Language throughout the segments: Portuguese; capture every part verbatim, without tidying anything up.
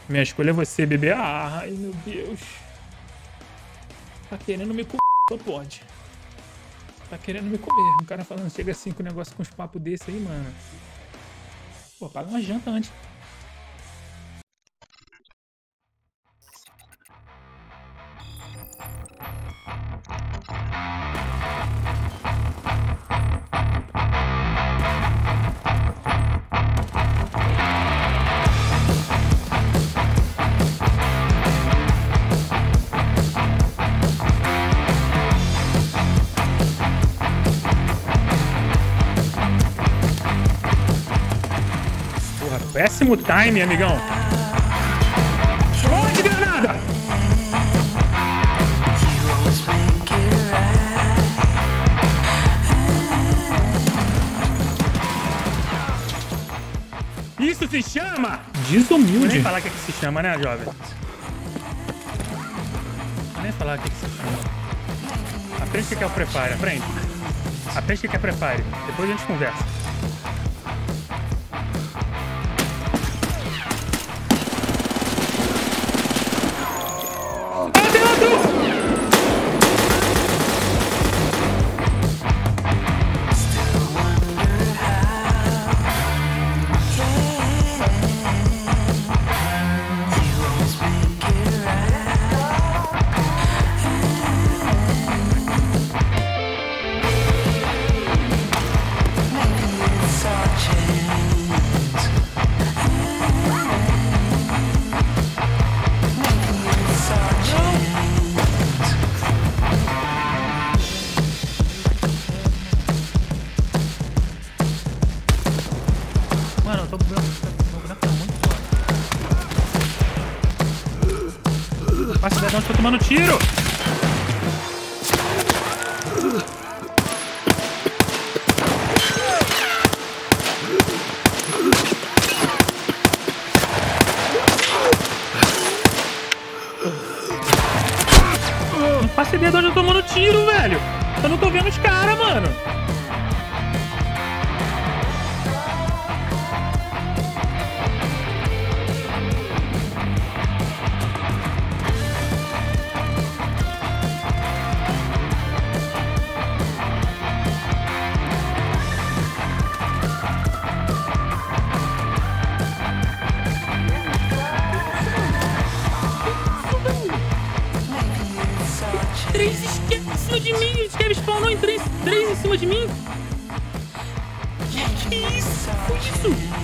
Minha escolha é você, bebê. Ai, meu Deus. Tá querendo me comer, só pode. Tá querendo me comer. Um cara falando, chega assim com um negócio com uns papos desse aí, mano. Pô, paga uma janta antes. Péssimo time, amigão. Onde, granada? Isso se chama desumilde. Vou nem falar o que, é que se chama, né, jovem? Vou nem falar o que, é que se chama. Aprende o que é o prepare, aprende. Aprende o que é prepare. Depois a gente conversa. Passa cidadão, tô tomando tiro! Não faço ideia de onde eu tô tomando tiro, velho! Eu não tô vendo os caras, mano! Três esquerda em cima de mim! Eles querem spawnar em três, três em cima de mim! Que que é isso? Foi isso?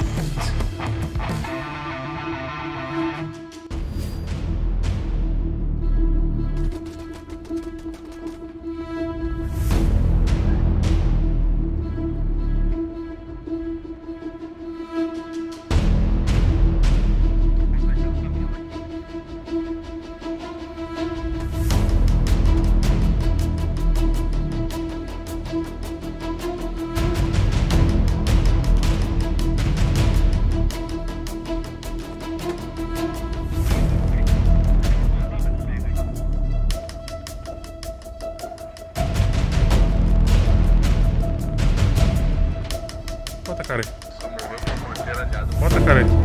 Bota a cara aí. Bota a cara aí.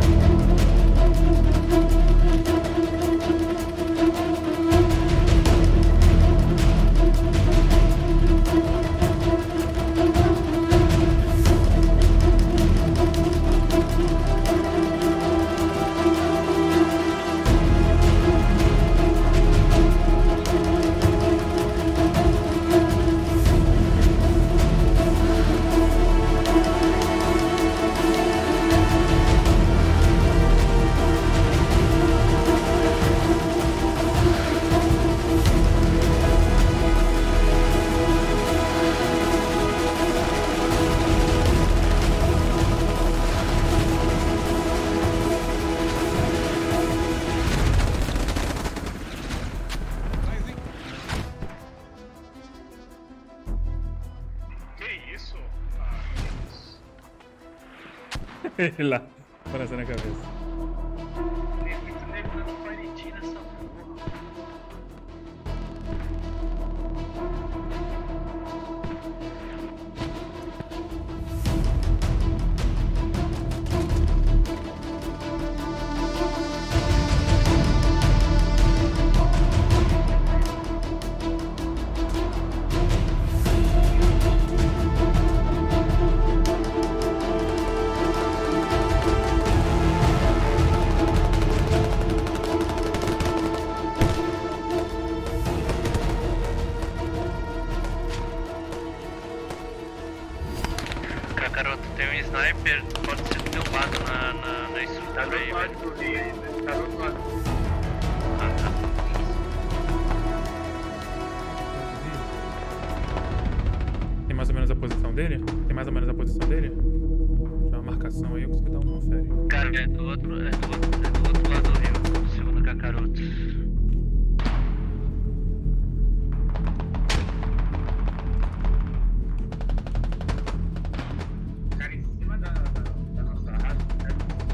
Ele lá, balançando a cabeça. Tem muito nego dando paretinho nessa porra. do outro lado do rio ainda. Tá do outro lado. Ah, tá. Tem mais ou menos a posição dele? Tem mais ou menos a posição dele? Tem uma marcação aí, eu consigo dar um confere. Cara, é do outro, é do outro, é do outro lado do rio, segundo Kakaroto. Cara, em cima da, da, da nossa raça, né?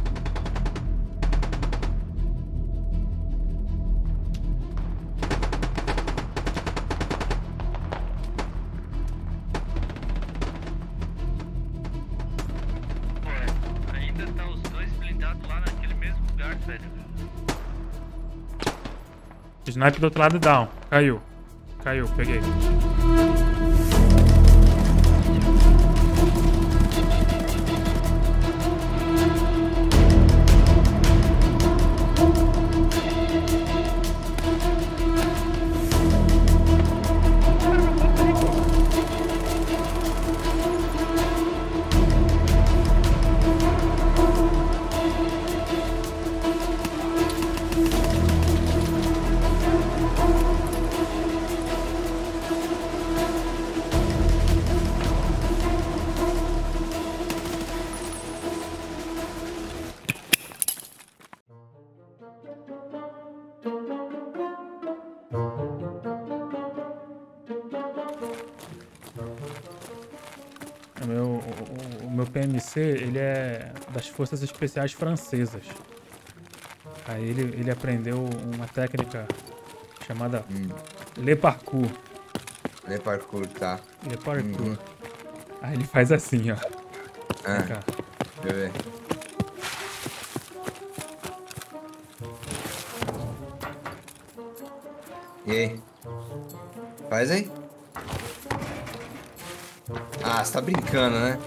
Pô, é, ainda tá os dois blindados lá naquele mesmo lugar, velho. Sniper do outro lado, down. Caiu. Caiu, peguei. O meu, o, o meu P M C, ele é das Forças Especiais Francesas. Aí ele, ele aprendeu uma técnica chamada Hum. Le Parcours. Le parkour, tá. Le Parcours. Uhum. Aí ele faz assim, ó. Ah, Vem cá. deixa eu ver. E aí? Faz aí? Ah, você tá brincando, né?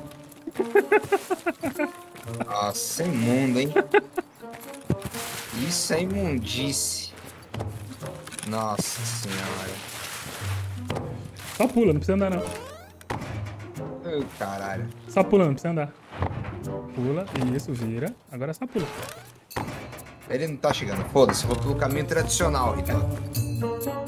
Nossa, é imundo, hein? Isso é imundice. Nossa senhora. Só pula, não precisa andar não. Ai, caralho. Só pula, não precisa andar. Pula, isso, vira. Agora só pula. Ele não tá chegando. Foda-se, vou pelo caminho tradicional, Hitoki.